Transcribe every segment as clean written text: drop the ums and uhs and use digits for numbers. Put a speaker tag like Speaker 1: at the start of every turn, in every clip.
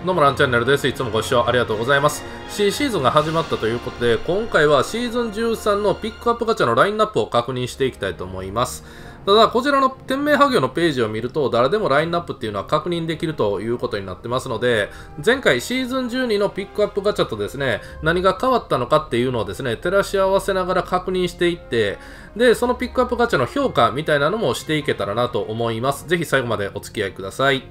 Speaker 1: どうもランチャンネルです。いつもご視聴ありがとうございます。新シーズンが始まったということで、今回はシーズン13のピックアップガチャのラインナップを確認していきたいと思います。ただ、こちらの店名ハ行のページを見ると、誰でもラインナップっていうのは確認できるということになってますので、前回シーズン12のピックアップガチャとですね、何が変わったのかっていうのをですね、照らし合わせながら確認していって、で、そのピックアップガチャの評価みたいなのもしていけたらなと思います。ぜひ最後までお付き合いください。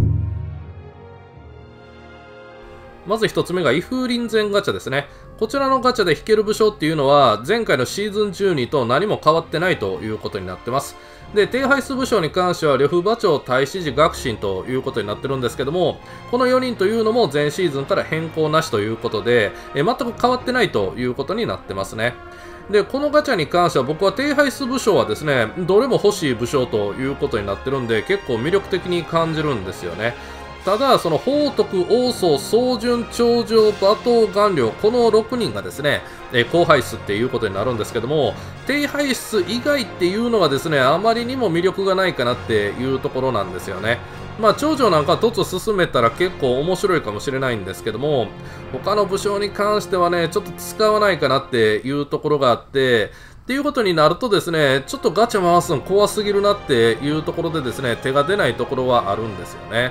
Speaker 1: まず1つ目が、イフーリンゼンガチャですね。こちらのガチャで引ける武将っていうのは、前回のシーズン12と何も変わってないということになってます。で、低排出武将に関しては、呂布馬長、太子寺、学神ということになってるんですけども、この4人というのも前シーズンから変更なしということで、全く変わってないということになってますね。で、このガチャに関しては僕は低排出武将はですね、どれも欲しい武将ということになってるんで、結構魅力的に感じるんですよね。ただ、その宝徳、王宗、宗順、長城、馬頭、顔料、この6人がですね、高排出っていうことになるんですけども、低排出以外っていうのはですね、あまりにも魅力がないかなっていうところなんですよね。まあ、長城なんか突進めたら結構面白いかもしれないんですけども、他の武将に関してはね、ちょっと使わないかなっていうところがあって、っていうことになるとですね、ちょっとガチャ回すの怖すぎるなっていうところでですね、手が出ないところはあるんですよね。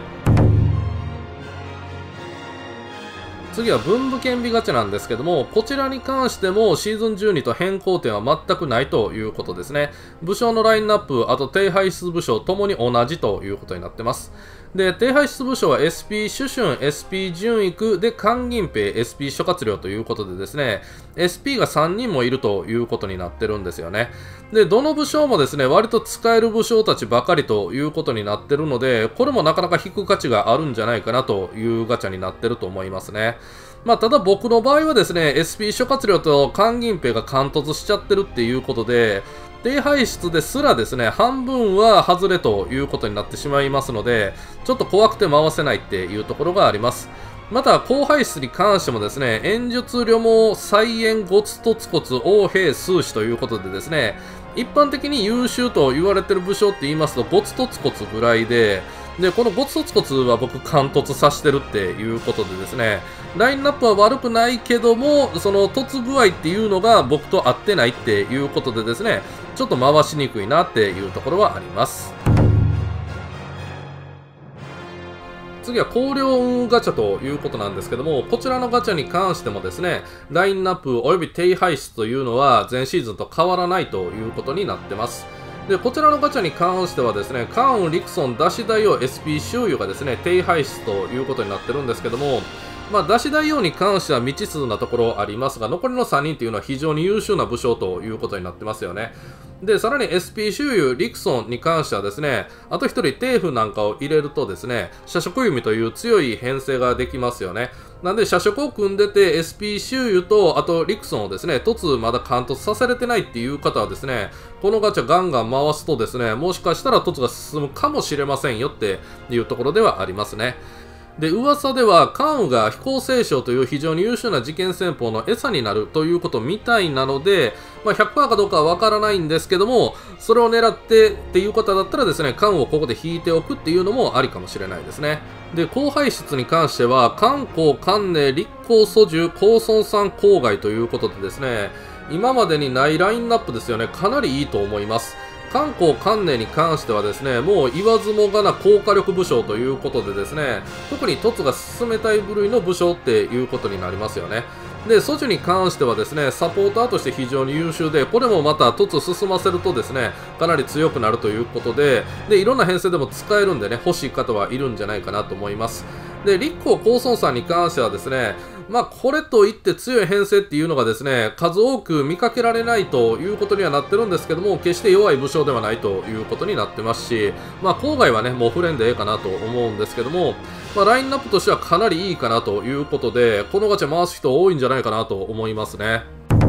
Speaker 1: 次は文武兼備ガチャなんですけども、こちらに関してもシーズン12と変更点は全くないということですね。武将のラインナップ、あと低排出武将ともに同じということになってます。で、低排出武将は SP 主春、SP 純育で関銀兵、SP 諸葛亮ということでですね、SP が3人もいるということになってるんですよね。で、どの武将もですね、割と使える武将たちばかりということになってるので、これもなかなか引く価値があるんじゃないかなというガチャになってると思いますね。まあ、ただ僕の場合はですね、SP 諸葛亮と関銀兵が貫突しちゃってるっていうことで、低排出ですらですね、半分は外れということになってしまいますので、ちょっと怖くて回せないっていうところがあります。また、高排出に関してもですね、演術、旅毛、菜園、ゴツトツコツ、王兵、数子ということでですね、一般的に優秀と言われてる武将って言いますと、ゴツトツコツぐらいで、このゴツトツコツは僕貫突させてるっていうことでですね、ラインナップは悪くないけども、その突具合っていうのが僕と合ってないっていうことでですね、ちょっと回しにくいなっていうところはあります。次は光陵運ガチャということなんですけども、こちらのガチャに関してもですね、ラインナップおよび低排出というのは前シーズンと変わらないということになってます。で、こちらのガチャに関してはですね、関羽、陸孫、ダシ大王、SP 周遊がですね、低排出ということになってるんですけども、まあ、ダシ大王に関しては未知数なところありますが、残りの3人というのは非常に優秀な武将ということになってますよね。で、さらに SP 周遊、陸孫に関してはですね、あと1人、テーフなんかを入れるとですね、社食弓という強い編成ができますよね。なんで、社食を組んでて、SP 周遊と、あと、陸孫をですね、突まだ貫突させれてないっていう方はですね、このガチャガンガン回すとですね、もしかしたら突が進むかもしれませんよっていうところではありますね。で、噂では、関羽が飛行聖将という非常に優秀な事件戦法の餌になるということみたいなので、まあ、100% かどうかはわからないんですけども、それを狙ってっていう方だったらですね、関羽をここで引いておくっていうのもありかもしれないですね。で、高排出に関しては、関公、関寧、立公、蘇重、高孫さん、郊外ということでですね、今までにないラインナップですよね、かなりいいと思います。関公関寧に関してはですね、もう言わずもがな高火力武将ということでですね、特に凸が進めたい部類の武将っていうことになりますよね。で、蘇樹に関してはですね、サポーターとして非常に優秀で、これもまた凸進ませるとですね、かなり強くなるということで、いろんな編成でも使えるんでね、欲しい方はいるんじゃないかなと思います。で、立公高孫さんに関してはですね、まあ、これといって強い編成っていうのがですね、数多く見かけられないということにはなってるんですけども、決して弱い武将ではないということになってますし、まあ、郊外はね、もうフレンでええかなと思うんですけども、まあ、ラインナップとしてはかなりいいかなということで、このガチャ回す人多いんじゃないかなと思いますね。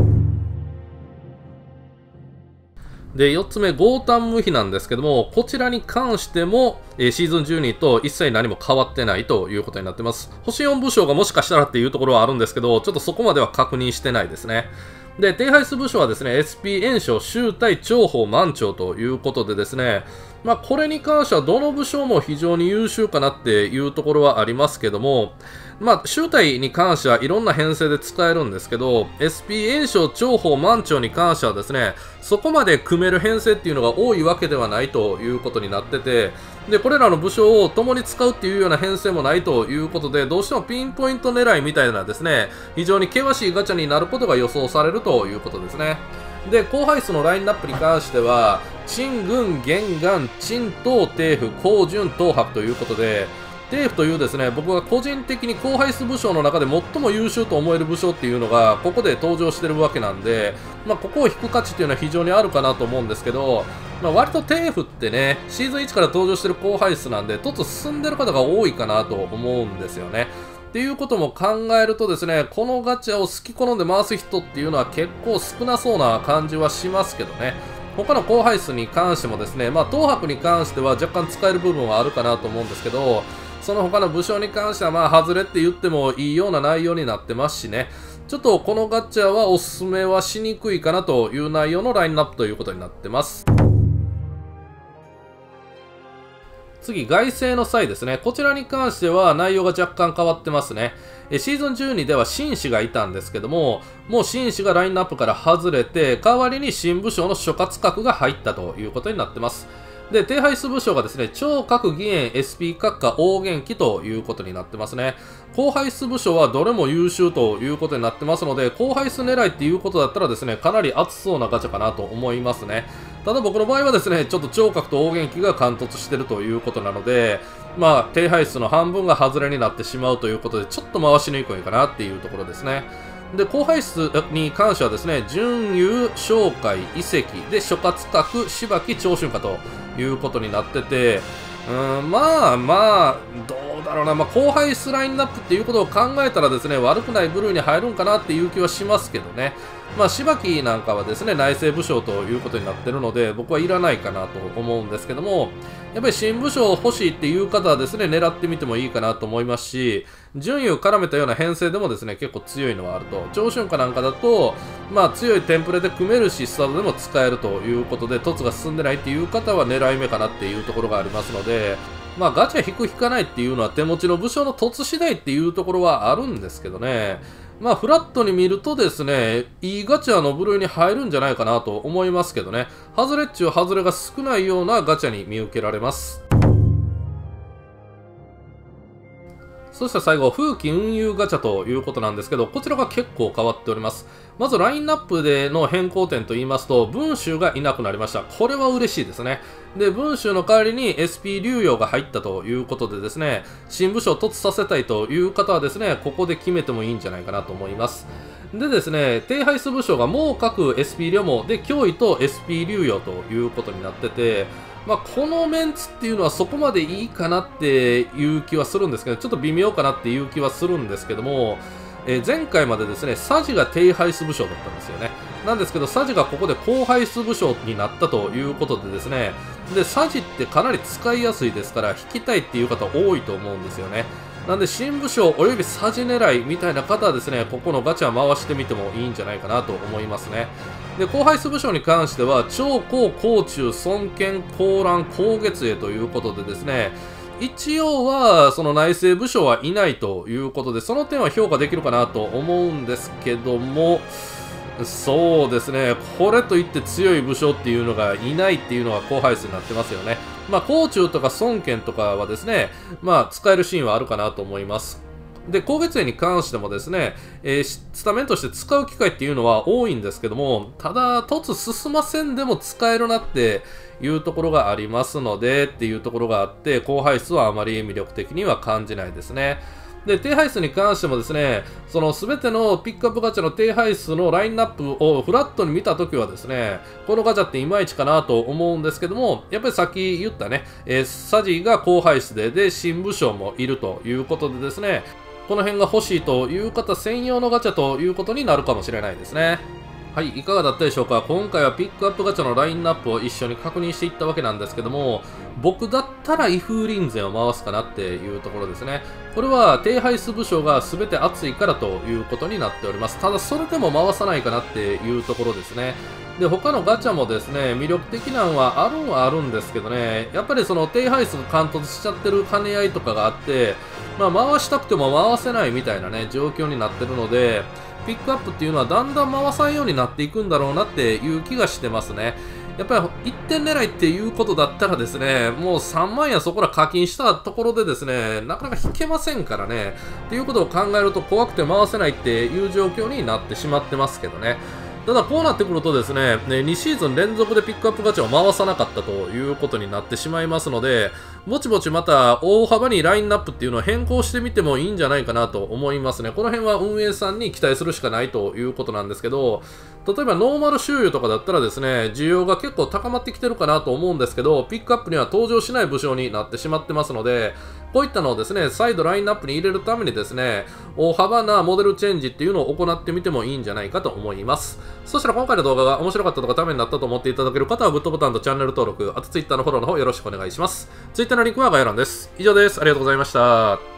Speaker 1: で、4つ目、豪胆無比なんですけども、こちらに関しても、シーズン12と一切何も変わってないということになってます。星4武将がもしかしたらっていうところはあるんですけど、ちょっとそこまでは確認してないですね。 で、低配数部署はですね、SP 炎章、集隊、重宝、満潮ということでですね、これに関してはどの武将も非常に優秀かなっていうところはありますけども、集隊に関してはいろんな編成で使えるんですけど、SP 炎章、重宝、満潮に関してはですね、そこまで組める編成っていうのが多いわけではないということになってて、で、これらの武将を共に使うっていうような編成もないということで、どうしてもピンポイント狙いみたいなですね、非常に険しいガチャになることが予想されるということですね。で、高配数のラインナップに関しては、陳軍、玄元、陳東、帝府、高順、東博ということで、帝府というですね、僕が個人的に高配数武将の中で最も優秀と思える武将っていうのが、ここで登場してるわけなんで、ここを引く価値っていうのは非常にあるかなと思うんですけど、割と帝府ってね、シーズン1から登場してる高配数なんで、突進んでる方が多いかなと思うんですよね。っていうことも考えるとですね、このガチャを好き好んで回す人っていうのは結構少なそうな感じはしますけどね。他の高配数に関してもですね、東博に関しては若干使える部分はあるかなと思うんですけど、その他の武将に関しては外れって言ってもいいような内容になってますしね、ちょっとこのガチャはおすすめはしにくいかなという内容のラインナップということになってます。次、凱旋の際ですね。こちらに関しては内容が若干変わってますね。シーズン12では紳士がいたんですけども、もう紳士がラインナップから外れて、代わりに新武将の諸葛閣が入ったということになってます。で、低配数武将がですね、超核義援 SP 閣下黄元気ということになってますね。高配数武将はどれも優秀ということになってますので、高配数狙いっていうことだったらですね、かなり熱そうなガチャかなと思いますね。ただ僕の場合はですね、ちょっと超核と黄元気が貫突してるということなので、低配数の半分が外れになってしまうということで、ちょっと回しにくいかなっていうところですね。で、高配数に関してはですね、準優、商海、遺跡で諸葛閣、芝木、長春夏ということになってて、どうだろうな、高配数ラインナップっていうことを考えたらですね、悪くない部類に入るんかなっていう気はしますけどね。芝木なんかはですね、内政武将ということになってるので、僕はいらないかなと思うんですけども、やっぱり新武将欲しいっていう方はですね、狙ってみてもいいかなと思いますし、順位を絡めたような編成でもですね、結構強いのはあると。長春夏なんかだと、強いテンプレで組めるし、スタートでも使えるということで、凸が進んでないっていう方は狙い目かなっていうところがありますので、ガチャ引く引かないっていうのは手持ちの武将の凸次第っていうところはあるんですけどね。フラットに見るとですね、いいガチャの部類に入るんじゃないかなと思いますけどね。外れっちゅう外れが少ないようなガチャに見受けられます。そして最後、風紀運輸ガチャということなんですけど、こちらが結構変わっております。まずラインナップでの変更点と言いますと、文集がいなくなりました。これは嬉しいですね。で、文集の代わりに SP 流用が入ったということでですね、新武将を突させたいという方はですね、ここで決めてもいいんじゃないかなと思います。でですね、低配数武将がもう各 SP 流もで、脅威と SP 流用ということになってて、このメンツっていうのはそこまでいいかなっていう気はするんですけど、ちょっと微妙かなっていう気はするんですけども、前回までですね、サジが低配数武将だったんですよね。なんですけど、サジがここで高配数武将になったということでですね、で、サジってかなり使いやすいですから、引きたいっていう方多いと思うんですよね。なんで、新武将およびサジ狙いみたいな方はですね、ここのガチャ回してみてもいいんじゃないかなと思いますね。で、高配数武将に関しては、超高、甲冑、孫権、高蘭、高月英ということでですね、一応は、その内政武将はいないということで、その点は評価できるかなと思うんですけども、そうですね、これといって強い武将っていうのがいないっていうのが高配数になってますよね。甲冑とか孫権とかはですね、使えるシーンはあるかなと思います。で、高月英に関してもですね、スタメンとして使う機会っていうのは多いんですけども、ただ、突進ませんでも使えるなっていうところがありますので、っていうところがあって、高配数はあまり魅力的には感じないですね。で、低配数に関してもですね、その全てのピックアップガチャの低配数のラインナップをフラットに見たときはですね、このガチャっていまいちかなと思うんですけども、やっぱりさっき言ったね、サジが高配数で、新武将もいるということでですね、この辺が欲しいという方専用のガチャということになるかもしれないですね。 はい、いかがだったでしょうか。今回はピックアップガチャのラインナップを一緒に確認していったわけなんですけども、僕だったら威風臨前を回すかなっていうところですね。これは低排出武将が全て熱いからということになっております。ただそれでも回さないかなっていうところですね。で、他のガチャもですね、魅力的なのはあるんですけどね、やっぱりその低排出が貫突しちゃってる兼ね合いとかがあって、まあ回したくても回せないみたいなね、状況になってるので、ピックアップっていうのはだんだん回さんようになっていくんだろうなっていう気がしてますね。やっぱり1点狙いっていうことだったらですね、もう3万やそこら課金したところでですね、なかなか引けませんからね、っていうことを考えると怖くて回せないっていう状況になってしまってますけどね。ただこうなってくるとですね、2シーズン連続でピックアップガチャを回さなかったということになってしまいますので、ぼちぼちまた大幅にラインナップっていうのを変更してみてもいいんじゃないかなと思いますね。この辺は運営さんに期待するしかないということなんですけど、例えばノーマル周遊とかだったらですね、需要が結構高まってきてるかなと思うんですけど、ピックアップには登場しない武将になってしまってますので、こういったのをですね、再度ラインナップに入れるためにですね、大幅なモデルチェンジっていうのを行ってみてもいいんじゃないかと思います。そしたら今回の動画が面白かったとかためになったと思っていただける方はグッドボタンとチャンネル登録、あと Twitter のフォローの方よろしくお願いします。Twitter のリンクは概要欄です。以上です。ありがとうございました。